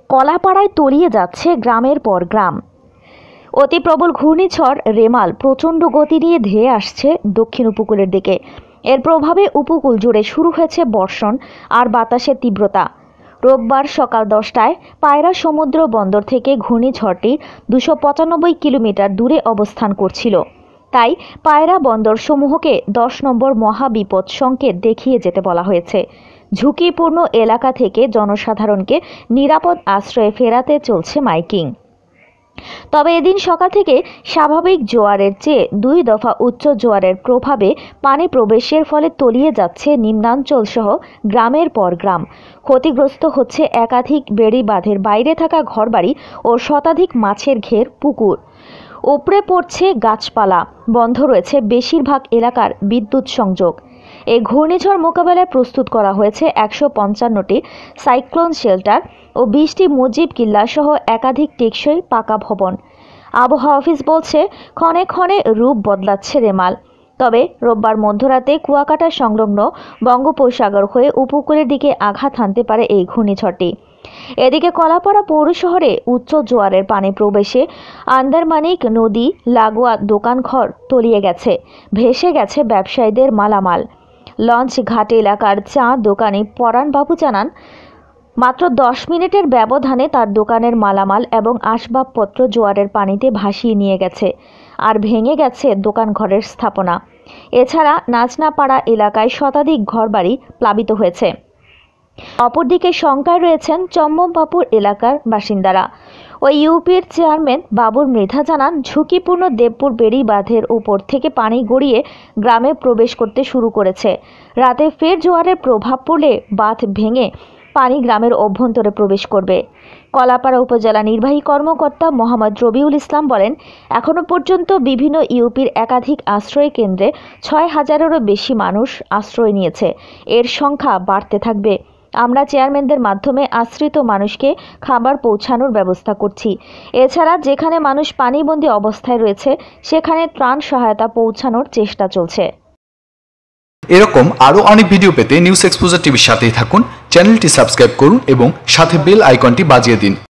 কলাপাড়ায় তলিয়ে যাচ্ছে গ্রামের পর গ্রাম। অতি প্রবল ঘূর্ণিঝড় রেমাল প্রচণ্ড গতি নিয়ে ধেয়ে আসছে দক্ষিণ উপকূলের দিকে। এর প্রভাবে উপকূল জুড়ে শুরু হয়েছে বর্ষণ আর বাতাসের তীব্রতা। রোববার সকাল 10টায় পায়রা সমুদ্র বন্দর থেকে ঘূর্ণিঝড়টি 295 কিলোমিটার দূরে অবস্থান করছিল। তাই পায়রা বন্দর সমূহকে 10 নম্বর মহাবিপদ সংকেত দেখিয়ে যেতে বলা হয়েছে। ঝুঁকিপূর্ণ এলাকা থেকে জনসাধারণকে নিরাপদ আশ্রয়ে ফেরাতে চলছে মাইকিং। তবে এদিন সকাল থেকে স্বাভাবিক জোয়ারের চেয়ে 2 দফা উচ্চ জোয়ারের প্রভাবে পানি প্রবেশের ফলে তলিয়ে যাচ্ছে নিম্নাঞ্চল সহ গ্রামের পর গ্রাম। ক্ষতিগ্রস্ত হচ্ছে একাধিক বেড়িবাঁধের বাইরে থাকা ঘরবাড়ি ও শতাধিক মাছের ঘের, পুকুর। উপড়ে পড়ছে গাছপালা, বন্ধ রয়েছে বেশিরভাগ এলাকার বিদ্যুৎ সংযোগ। এই ঘূর্ণিঝড় মোকাবেলায় প্রস্তুত করা হয়েছে 155টি সাইক্লোন শেল্টার ও 20টি মুজিব কিল্লা সহ একাধিক টেকসই পাকা ভবন। আবহাওয়া অফিস বলছে, ক্ষণে ক্ষণে রূপ বদলাচ্ছে রেমাল। তবে রোববার মধ্যরাতে কুয়াকাটা সংলগ্ন বঙ্গোপসাগর হয়ে উপকূলের দিকে আঘাত হানতে পারে এই ঘূর্ণিঝড়টি। এদিকে কলাপাড়া পৌর শহরে উচ্চ জোয়ারের পানি প্রবেশে আন্দারমানিক নদী লাগোয়া দোকানঘর তলিয়ে গেছে, ভেসে গেছে ব্যবসায়ীদের মালামাল। লঞ্চ ঘাট এলাকার চা দোকানি পরাণবাবু জানান, মাত্র 10 মিনিটের ব্যবধানে তার দোকানের মালামাল এবং আসবাবপত্র জোয়ারের পানিতে ভাসিয়ে নিয়ে গেছে, আর ভেঙে গেছে দোকানঘরের স্থাপনা। এছাড়া নাচনাপাড়া এলাকায় শতাধিক ঘরবাড়ি প্লাবিত হয়েছে। অপরদিকে শঙ্কায় রয়েছেন চম্মমবাপুর এলাকার বাসিন্দারা। ওই ইউপির চেয়ারম্যান বাবুর মৃধা জানান, ঝুঁকিপূর্ণ দেবপুর বেড়িবাঁধের উপর থেকে পানি গড়িয়ে গ্রামে প্রবেশ করতে শুরু করেছে। রাতে ফের জোয়ারের প্রভাব পড়লে বাঁধ ভেঙে পানি গ্রামের অভ্যন্তরে প্রবেশ করবে। কলাপাড়া উপজেলা নির্বাহী কর্মকর্তা মোহাম্মদ রবিউল ইসলাম বলেন, এখনো পর্যন্ত বিভিন্ন ইউপির একাধিক আশ্রয় কেন্দ্রে 6,000-এরও বেশি মানুষ আশ্রয় নিয়েছে। এর সংখ্যা বাড়তে থাকবে। আমরা চেয়ারম্যানদের মাধ্যমে আশ্রিত মানুষকে খাবার পৌঁছানোর ব্যবস্থা করছি। এছাড়া যেখানে মানুষ পানিবন্দী অবস্থায় রয়েছে সেখানে ত্রাণ সহায়তা পৌঁছানোর চেষ্টা চলছে। এরকম আরো অনেক ভিডিও পেতে নিউজ এক্সপোজার টিভির সাথেই থাকুন। চ্যানেলটি সাবস্ক্রাইব করুন এবং সাথে বেল আইকনটি বাজিয়ে দিন।